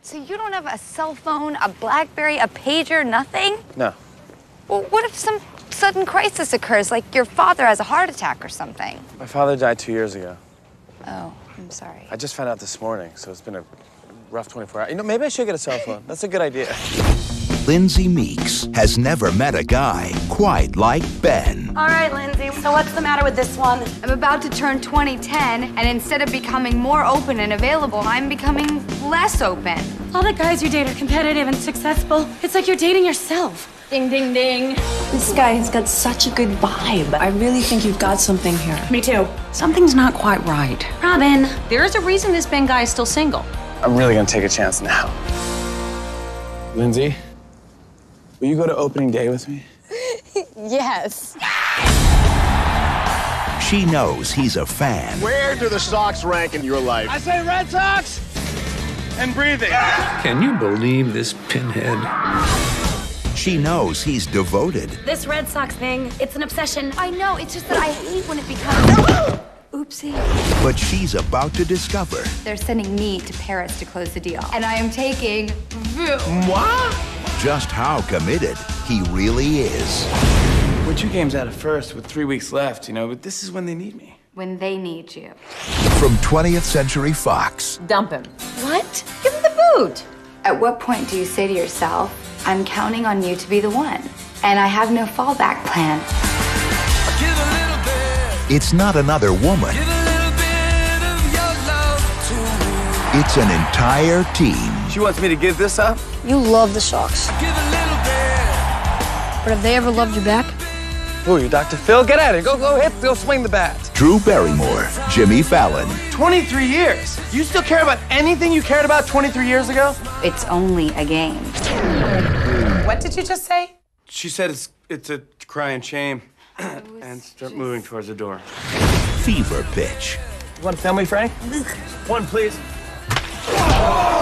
So you don't have a cell phone, a BlackBerry, a pager, nothing? No. Well, what if some sudden crisis occurs, like your father has a heart attack or something? My father died 2 years ago. Oh, I'm sorry. I just found out this morning, so it's been a rough 24 hours. You know, maybe I should get a cell phone. That's a good idea. Lindsey Meeks has never met a guy quite like Ben. All right, Lindsey, so what's the matter with this one? I'm about to turn 2010, and instead of becoming more open and available, I'm becoming less open. All the guys you date are competitive and successful. It's like you're dating yourself. Ding, ding, ding. This guy has got such a good vibe. I really think you've got something here. Me too. Something's not quite right. Robin, there's a reason this Ben guy is still single. I'm really gonna take a chance now. Lindsey, will you go to opening day with me? Yes. She knows he's a fan. Where do the Sox rank in your life? I say Red Sox and breathing. Can you believe this pinhead? She knows he's devoted. This Red Sox thing, it's an obsession. I know, it's just that I hate when it becomes... Oopsie. But she's about to discover. They're sending me to Paris to close the deal. And I am taking What? Just how committed he really is. We're 2 games out of first with 3 weeks left, you know, but this is when they need me. when they need you. From 20th Century Fox. Dump him. What? Give him the boot. At what point do you say to yourself, I'm counting on you to be the one, and I have no fallback plan? It's not another woman. It's an entire team. She wants me to give this up? You love the Sox. But have they ever loved you back? Who are you, Dr. Phil? Get at it. Go swing the bat. Drew Barrymore, Jimmy Fallon. 23 years. You still care about anything you cared about 23 years ago? It's only a game. What did you just say? She said it's a crying shame. And start moving towards the door. Fever pitch. You want a family, Frank? One, please.